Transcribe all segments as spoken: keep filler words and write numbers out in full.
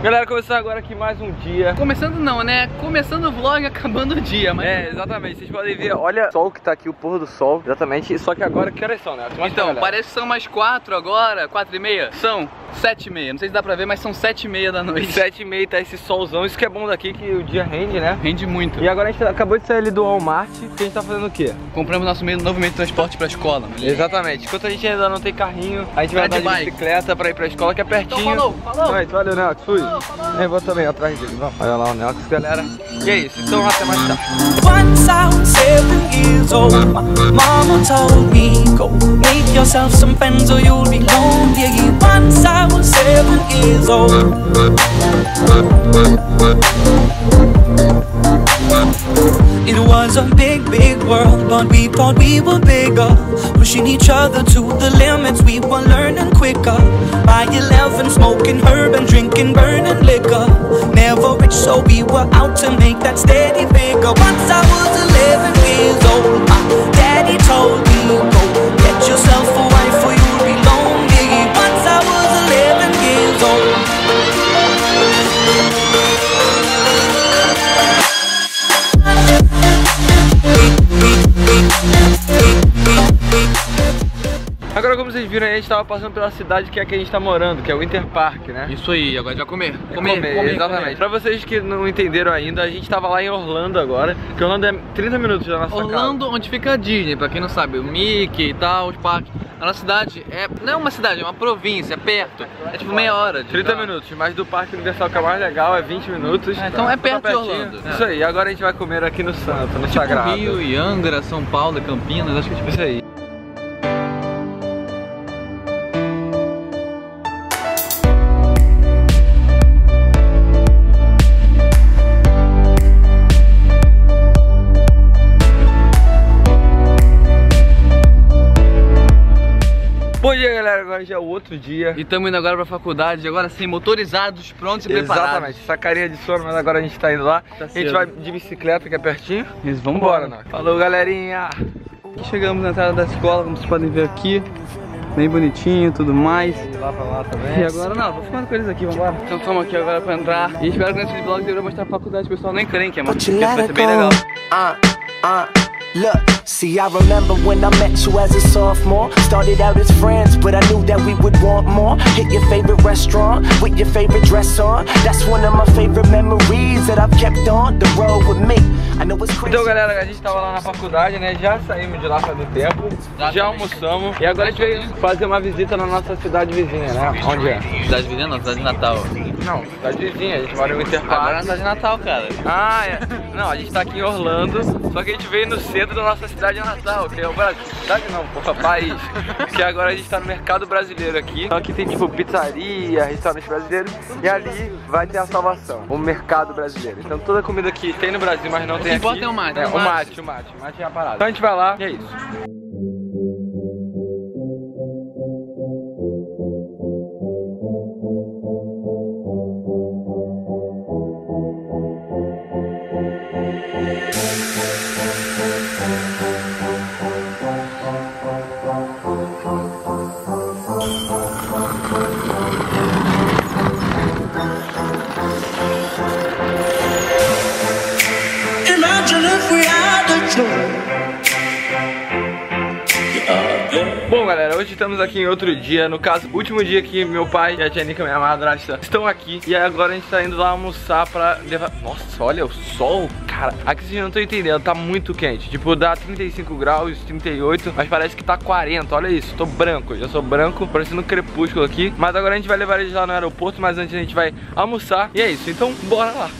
Galera, começando agora aqui mais um dia. Começando não, né? Começando o vlog, acabando o dia, mas... É, exatamente, vocês podem ver, olha o sol que tá aqui, o pôr do sol. Exatamente, só que agora que horas são, né? Então, parece que são mais quatro agora, quatro e meia. São sete e meia, não sei se dá pra ver, mas são sete e meia da noite. Sete e meia tá esse solzão, isso que é bom daqui, que o dia rende, né? Rende muito. E agora a gente acabou de sair ali do Walmart, que a gente tá fazendo o quê? Compramos nosso meio, novo meio de transporte pra escola. Exatamente, enquanto a gente ainda não tem carrinho, a gente vai andar de bike. bicicleta pra ir pra escola, que é pertinho. Então falou, falou. Right, valeu, Neox, fui. Falou, falou. Eu vou também atrás dele, vamos. Olha lá o Neox, galera. E é isso, então até mais tarde. Once I was seven years old, my mama told me, go make yourself some friends or you'll be lonely. Once I was seven years old. It was a big, big world, but we thought we were bigger, pushing each other to the limits, we were learning quicker. By eleven, smoking herb and drinking burning liquor. Never rich, so we were out to make that steady figure. Once I was eleven years old, my daddy told me, go get yourself a wife or you'll be lonely. Once I was eleven years old. Agora, como vocês viram aí, a gente tava passando pela cidade que é que a gente tá morando, que é o Winter Park, né? Isso aí, agora a gente vai comer. Comer, comer, comer exatamente. Comer. Pra vocês que não entenderam ainda, a gente tava lá em Orlando agora, que Orlando é trinta minutos da nossa Orlando, casa. Orlando, onde fica a Disney, pra quem não sabe, o Mickey e tal, os parques. A nossa cidade é, não é uma cidade, é uma província, é perto. É tipo meia hora. De trinta tá. minutos, mas do Parque Universal, que é mais legal, é vinte minutos. É, então é perto de pertinho. Orlando. Isso aí, agora a gente vai comer aqui no Santo, no tipo Sagrado. Rio e Angra, São Paulo, Campinas, acho que é tipo isso aí. Bom dia, galera, agora já é o outro dia. E estamos indo agora pra faculdade, agora sim, motorizados, prontos e preparados. Exatamente, essa carinha de sono, mas agora a gente tá indo lá. Tá a gente cedo. vai de bicicleta, que é pertinho. Eles vão embora, né? Falou, galerinha. Chegamos na entrada da escola, como vocês podem ver aqui. Bem bonitinho, tudo mais. Lá pra lá também. E agora não, vou filmando com eles aqui, vambora. Então estamos aqui agora pra entrar. E espero que nesse vlog eu vou mostrar a faculdade, pessoal, nem creem que é, mas vai ser bem legal. Uh, uh. Look, see, I remember when I met you as a sophomore. Started out as friends, but I knew that we would want more. Hit your favorite restaurant with your favorite dress on. That's one of my favorite memories that I've kept on the road with me. I know it's crazy. Então, galera, a gente tava lá na faculdade, né? Já saímos de lá faz um tempo. Já, já almoçamos. E agora a gente veio fazer uma visita na nossa cidade vizinha, né? Onde é? Cidade vizinha não, cidade de Natal. Não, cidade vizinha, a gente mora em Winter Park. Agora é na cidade de Natal, cara. Ah, é. Não, a gente tá aqui em Orlando, só que a gente veio no centro da nossa cidade natal, que é o Brasil. Cidade não, porra, país. Que agora a gente tá no mercado brasileiro aqui. Então aqui tem tipo pizzaria, restaurante brasileiro. E ali vai ter a salvação, o mercado brasileiro. Então toda a comida que tem no Brasil, mas não tem aqui. O que importa é o mate. É, o mate, o mate. O mate é a parada. Então a gente vai lá e é isso. Bom, galera, hoje estamos aqui em outro dia. No caso, último dia que meu pai e a tia Nica, minha madrasta, estão aqui. E agora a gente tá indo lá almoçar pra levar... Nossa, olha o sol, cara. Aqui vocês não estão entendendo, tá muito quente. Tipo, dá trinta e cinco graus, trinta e oito, mas parece que tá quarenta, olha isso. Tô branco, já sou branco, parecendo um crepúsculo aqui. Mas agora a gente vai levar eles lá no aeroporto, mas antes a gente vai almoçar. E é isso, então bora lá.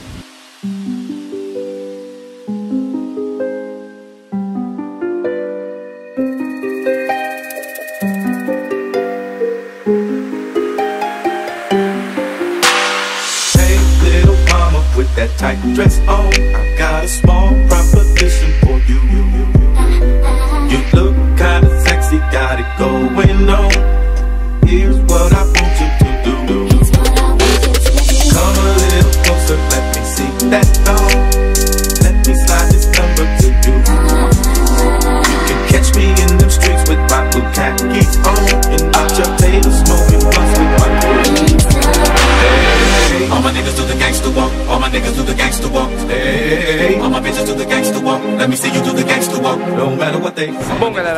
That tight dress on, I got a small proposition for you. You look kinda sexy, got it going on. Here's what I want you to do. Come a little closer, let me see that thong. Let me slide this number to you. You can catch me in them streets with my blue khakis on, and I just play the smoking blunts with my girl. Hey, I'm an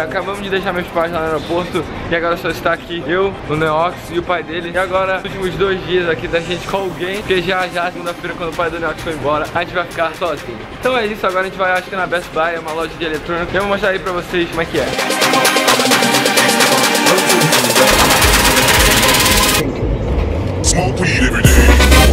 acabamos de deixar meus pais lá no aeroporto e agora só está aqui eu, o Neox e o pai dele. E agora, nos últimos dois dias aqui da gente com alguém, porque já já, segunda-feira, quando o pai do Neox foi embora, a gente vai ficar sozinho. Então é isso, agora a gente vai, acho que na Best Buy, é uma loja de eletrônica. Eu vou mostrar aí pra vocês como é que é. Smoke weed every day.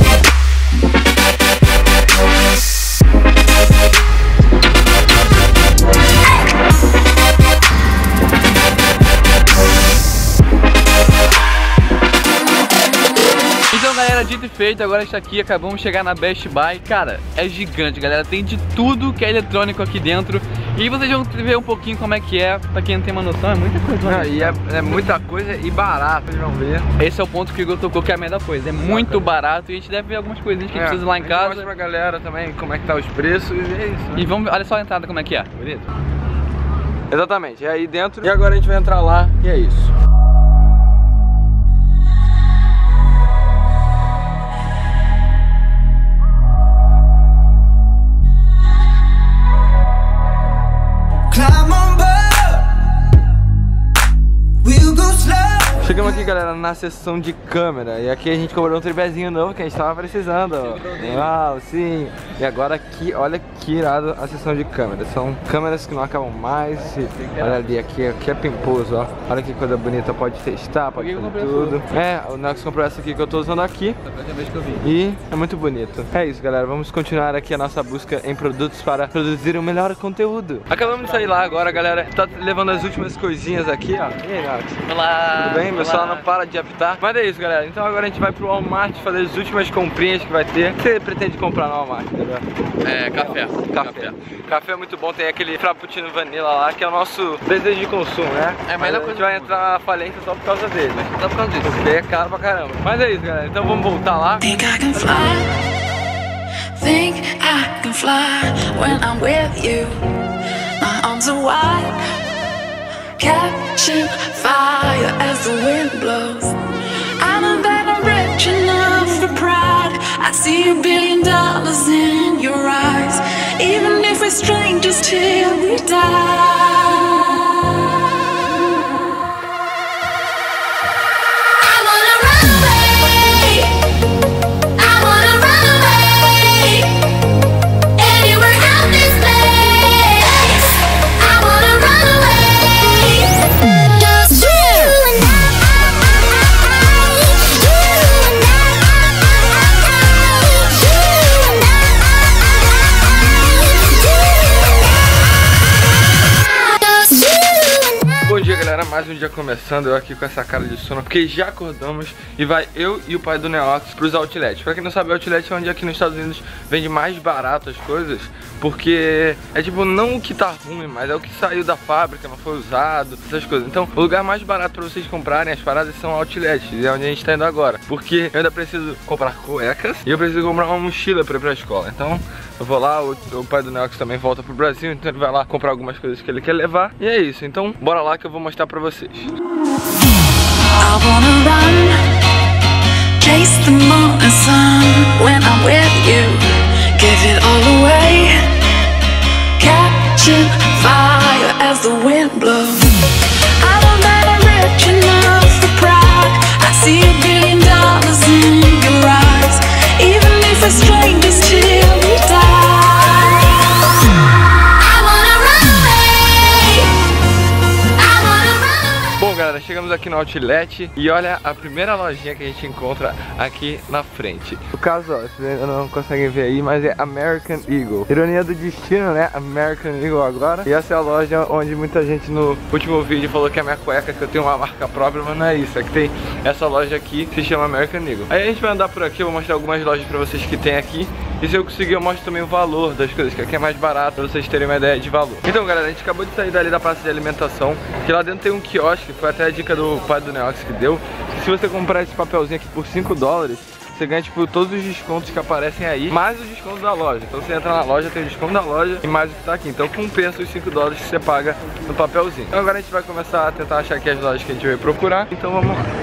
Então galera, dito e feito, agora está aqui, acabamos de chegar na Best Buy. Cara, é gigante galera, tem de tudo que é eletrônico aqui dentro. E vocês vão ver um pouquinho como é que é, pra quem não tem uma noção, é muita coisa. Não, e é, é muita coisa e barato, vocês vão ver. Esse é o ponto que o Igor tocou, que é a melhor coisa, é muito barato e a gente deve ver algumas coisinhas que É, precisa lá em casa. Mostra pra galera também como é que tá os preços e é isso, né? E vamos, olha só a entrada como é que é. Bonito. Exatamente, é aí dentro. E agora a gente vai entrar lá e é isso. Climb on board, we'll go slow. Chegamos aqui, galera, na seção de câmera. E aqui a gente comprou um tripézinho novo que a gente tava precisando, ó. Uau, sim. E agora aqui, olha que irado a seção de câmera. São câmeras que não acabam mais. E olha ali, aqui, aqui é pimposo, ó. Olha que coisa bonita, pode testar, pode fazer tudo. É, o Nex comprou essa aqui que eu tô usando aqui. E é muito bonito. É isso, galera, vamos continuar aqui a nossa busca em produtos para produzir o melhor conteúdo. Acabamos de sair lá agora, galera. Tá levando as últimas coisinhas aqui, ó. E aí, Nex? Olá! Tudo bem? Meu Olá. celular não para de apitar. Mas é isso, galera. Então agora a gente vai pro Walmart fazer as últimas comprinhas que vai ter. O que você pretende comprar no Walmart, entendeu? É, café. Café. Café. Café é muito bom. Tem aquele Frappuccino Vanilla lá, que é o nosso desejo de consumo, né? É a Mas melhor a gente coisa vai do entrar na falência só por causa dele. Só por causa disso. Porque é caro pra caramba. Mas é isso, galera. Então vamos voltar lá. Think I can fly. Think I can fly when I'm with you. My arms are wide, catching fire as the wind blows. I know that I'm rich enough for pride. I see a billion dollars in your eyes. Even if we're strangers till we die. Mais um dia começando, eu aqui com essa cara de sono, porque já acordamos e vai eu e o pai do Neox pros outlets. Pra quem não sabe, o outlet é onde aqui nos Estados Unidos vende mais barato as coisas, porque é tipo, não o que tá ruim, mas é o que saiu da fábrica, não foi usado, essas coisas. Então, o lugar mais barato pra vocês comprarem as paradas são outlets, e é onde a gente tá indo agora. Porque eu ainda preciso comprar cuecas e eu preciso comprar uma mochila pra ir pra escola. Então, eu vou lá, o, o pai do Neox também volta pro Brasil, então ele vai lá comprar algumas coisas que ele quer levar. E é isso, então bora lá que eu vou mostrar pra vocês. I wanna run, chase the morning sun when I'm with you. Give it all away, catching fire as the wind blows. I know that I'm rich enough for pride. I see a billion dollars in your eyes. Even if we're strangers till we die. Bom, galera, chegamos aqui no outlet e olha a primeira lojinha que a gente encontra aqui na frente. No caso, ó, vocês ainda não conseguem ver aí, mas é American Eagle. Ironia do destino, né? American Eagle agora. E essa é a loja onde muita gente no último vídeo falou que é a minha cueca, que eu tenho uma marca própria, mas não é isso. É que tem essa loja aqui que se chama American Eagle. Aí a gente vai andar por aqui, eu vou mostrar algumas lojas pra vocês que tem aqui. E se eu conseguir, eu mostro também o valor das coisas, que aqui é mais barato, pra vocês terem uma ideia de valor. Então, galera, a gente acabou de sair dali da praça de alimentação, que lá dentro tem um quiosque, foi até a dica do pai do Neox que deu. Que se você comprar esse papelzinho aqui por cinco dólares, você ganha, tipo, todos os descontos que aparecem aí, mais os descontos da loja. Então você entra na loja, tem o desconto da loja e mais o que tá aqui. Então compensa os cinco dólares que você paga no papelzinho. Então agora a gente vai começar a tentar achar aqui as lojas que a gente veio procurar. Então vamos lá.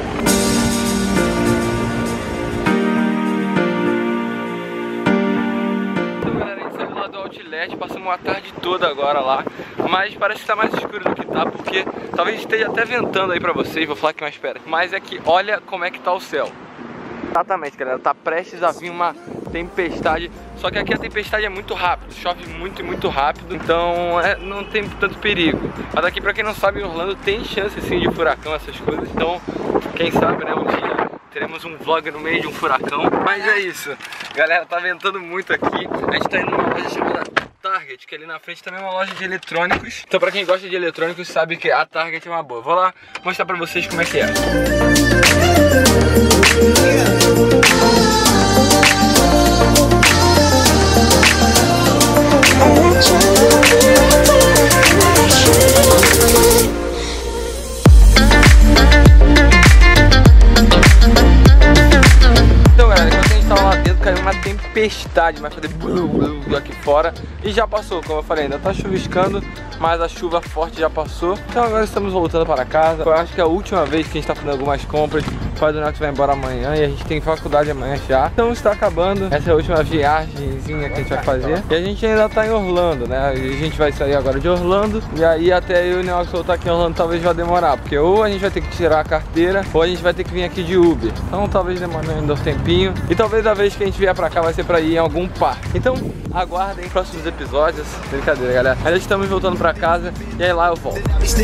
lanchonete, passamos a tarde toda agora lá. Mas parece que tá mais escuro do que tá, porque talvez esteja até ventando aí pra vocês, vou falar aqui mais perto. Mas é que olha como é que tá o céu. Exatamente, galera, tá prestes a vir uma tempestade. Só que aqui a tempestade é muito rápido, chove muito e muito rápido, então é, não tem tanto perigo. Mas aqui, pra quem não sabe, em Orlando tem chance sim de furacão, essas coisas. Então, quem sabe, né, um dia teremos um vlog no meio de um furacão. Mas é isso, galera, tá ventando muito aqui. A gente tá indo numa loja chamada Target, que ali na frente também é uma loja de eletrônicos. Então pra quem gosta de eletrônicos sabe que a Target é uma boa. Vou lá mostrar pra vocês como é que é. Então, galera, enquanto a gente tava lá dentro, caiu uma tempestade, vai fazer blu, blu aqui fora. E já passou, como eu falei, ainda tá chuviscando, mas a chuva forte já passou. Então agora estamos voltando para casa. Eu acho que é a última vez que a gente tá fazendo algumas compras. O pai do Neto vai embora amanhã e a gente tem faculdade amanhã já. Então está acabando. Essa é a última viagemzinha que a gente vai fazer. E a gente ainda tá em Orlando, né? A gente vai sair agora de Orlando. E aí até eu e o Nelson voltar aqui em Orlando talvez vai demorar. Porque ou a gente vai ter que tirar a carteira, ou a gente vai ter que vir aqui de Uber. Então talvez demore ainda um tempinho. E talvez a vez que a gente vier pra cá vai ser pra ir em algum parque. Então aguardem próximos episódios. Brincadeira, galera. Ainda estamos voltando pra casa. E aí lá eu volto.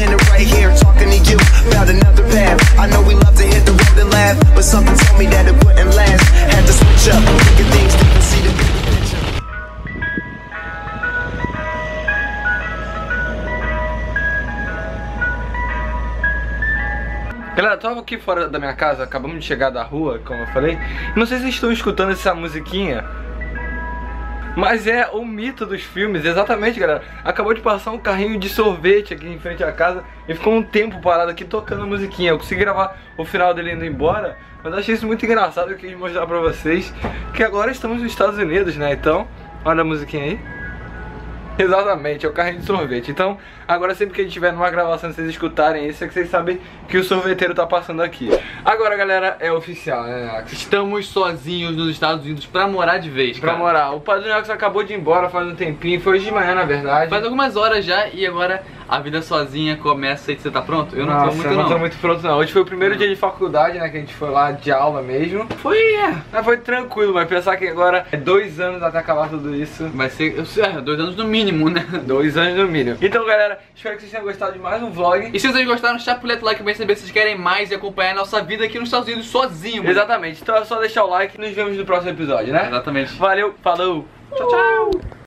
But something told me that it wouldn't last. Had to switch up, look at things different, see the bigger picture. Galera, eu tava aqui fora da minha casa, acabamos de chegar da rua, como eu falei. Não sei se vocês estão escutando essa musiquinha, mas é o mito dos filmes, exatamente, galera. Acabou de passar um carrinho de sorvete aqui em frente à casa e ficou um tempo parado aqui tocando a musiquinha. Eu consegui gravar o final dele indo embora, mas eu achei isso muito engraçado. Eu quis mostrar pra vocês que agora estamos nos Estados Unidos, né? Então, olha a musiquinha aí. Exatamente, é o carrinho de sorvete. Então, agora sempre que a gente tiver numa gravação, vocês escutarem isso, é que vocês sabem que o sorveteiro tá passando aqui. Agora, galera, é oficial, né? Estamos sozinhos nos Estados Unidos pra morar de vez, cara. Pra morar. O Padre Nelson acabou de ir embora faz um tempinho, foi hoje de manhã, na verdade. Faz algumas horas já e agora a vida sozinha começa. E você tá pronto? Eu não Nossa, tô muito eu não. não. tô muito pronto não. Hoje foi o primeiro dia de faculdade, né? Que a gente foi lá de aula mesmo. Foi, é. Mas foi tranquilo, mas pensar que agora é dois anos até acabar tudo isso. Vai ser, é, dois anos no mínimo, né? Dois anos no mínimo. Então, galera, espero que vocês tenham gostado de mais um vlog. E se vocês gostaram, chapuleta o like pra saber se vocês querem mais e acompanhar a nossa vida aqui nos Estados Unidos sozinho, mano. Exatamente. Então é só deixar o like e nos vemos no próximo episódio, né? Exatamente. Valeu, falou. Tchau, tchau.